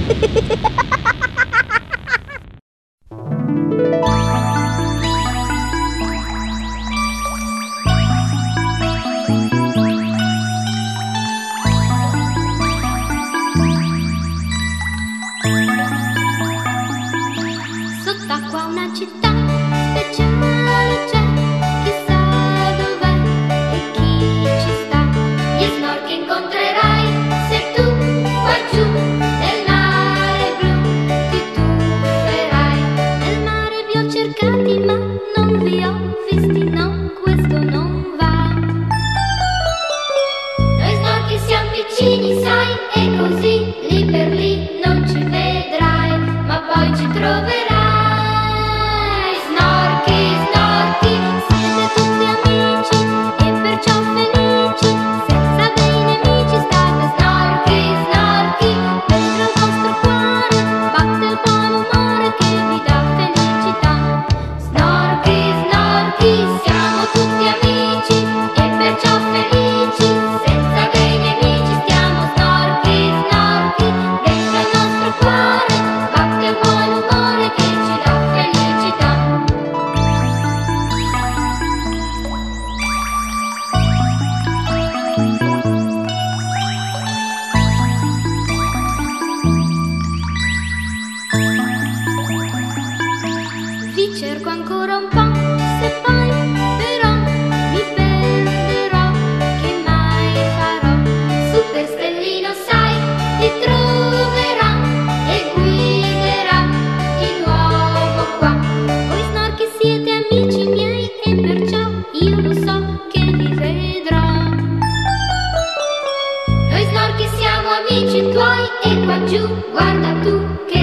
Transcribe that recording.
Sott'acqua una città speciale c'è, chissà dov'è e chi ci sta. Gli snorchi incontrerai se tu vai giù nel mare blu ti tufferai. Nel mare vi ho cercati ma non vi ho visti, no, questo non va. Noi snorchi siamo vicini, sai, e così lì per lì non ci vedrai, ma poi ci troverai. Vi cerco ancora un po', se poi però mi perderò, che mai farò? Super stellino, sai, ti troverà e guiderà di nuovo qua. Voi snorchi siete amici miei e perciò io lo so che vi vedrò. Noi snorchi siamo amici tuoi e qua giù guarda tu che